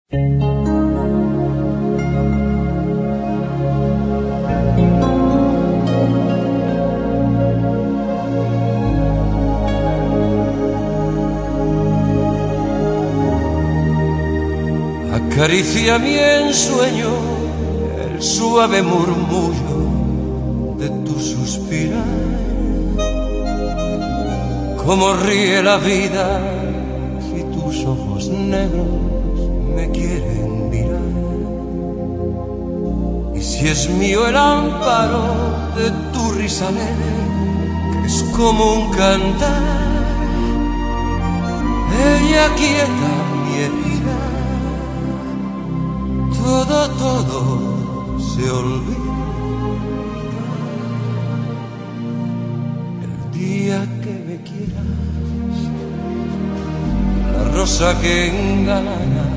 Acaricia mi ensueño el suave murmullo de tu suspirar. Cómo ríe la vida si tus ojos negros me quieren mirar. Y si es mío el amparo de tu risa leve, que es como un cantar, ella quieta mi herida. Todo se olvida el día que me quieras. La rosa que engalana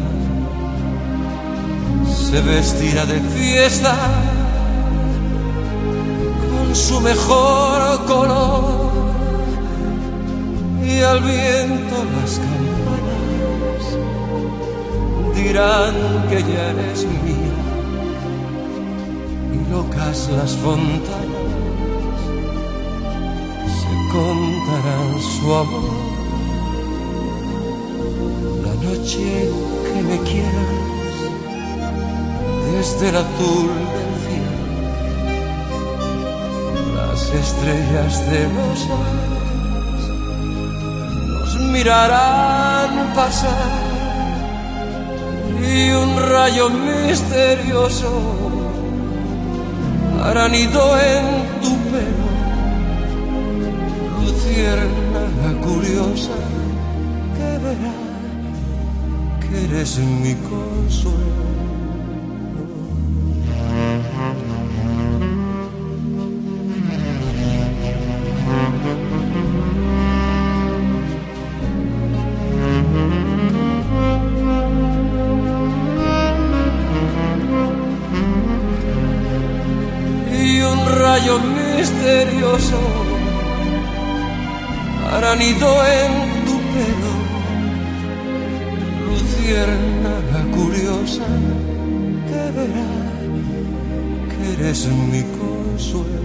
se vestirá de fiesta con su mejor color, y al viento las campanas dirán que ya eres mía, y locas las fontanas se contarán su amor. La noche que me quieras, desde el azul del cielo, las estrellas de los mares nos mirarán pasar, y un rayo misterioso hará nido en tu pelo. Luciérnaga curiosa que verá que eres mi consuelo. Rayo misterioso hará nido en tu pelo. Luciérnaga curiosa que verá que eres mi consuelo.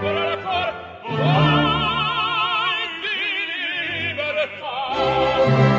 Vai di libertà.